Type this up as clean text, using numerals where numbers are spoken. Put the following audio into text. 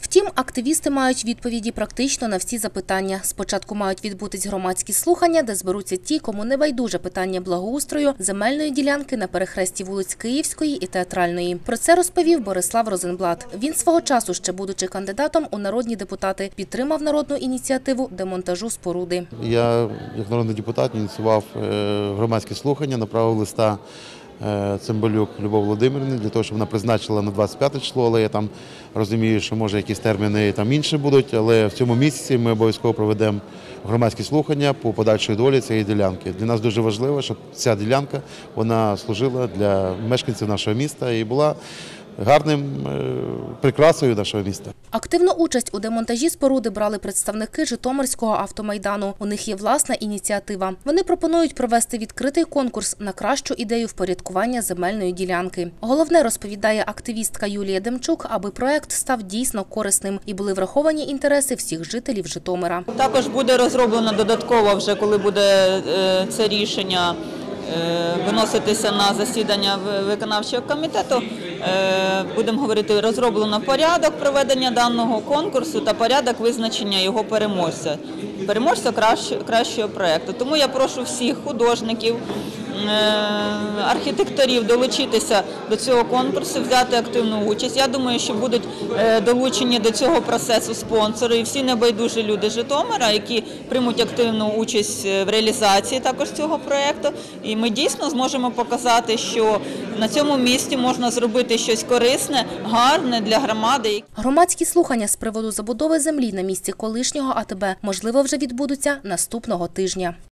Втім, активісти мають відповіді практично на всі запитання. Спочатку мають відбутись громадські слухання, де зберуться ті, кому не байдуже питання благоустрою земельної ділянки на перехресті вулиць Київської і Театральної. Про це розповів Борислав Розенблат. Він свого часу, ще будучи кандидатом у народні депутати, підтримав народну ініціативу демонтажу споруди. Я, як народний депутат, ініціював громадські слухання, направив листа Цимбалюк Любов Володимирівні для того, щоб вона призначила на 25 число, але я там розумію, що може якісь терміни там інші будуть, але в цьому місяці ми обов'язково проведемо громадські слухання по подальшій долі цієї ділянки. Для нас дуже важливо, щоб ця ділянка вона служила для мешканців нашого міста і була гарним прикрасою нашого міста. Активну участь у демонтажі споруди брали представники Житомирського автомайдану. У них є власна ініціатива. Вони пропонують провести відкритий конкурс на кращу ідею впорядкування земельної ділянки. Головне, розповідає активістка Юлія Демчук, аби проект став дійсно корисним і були враховані інтереси всіх жителів Житомира. Також буде розроблено додатково, вже коли буде це рішення виноситися на засідання виконавчого комітету, будемо говорити, розроблено порядок проведення даного конкурсу та порядок визначення його переможця кращого проєкту. Тому я прошу всіх художників, архітекторів долучитися до цього конкурсу, взяти активну участь. Я думаю, що будуть долучені до цього процесу спонсори і всі небайдужі люди Житомира, які приймуть активну участь в реалізації також цього проєкту. І ми дійсно зможемо показати, що на цьому місці можна зробити щось корисне, гарне для громади. Громадські слухання з приводу забудови землі на місці колишнього АТБ, можливо, вже відбудуться наступного тижня.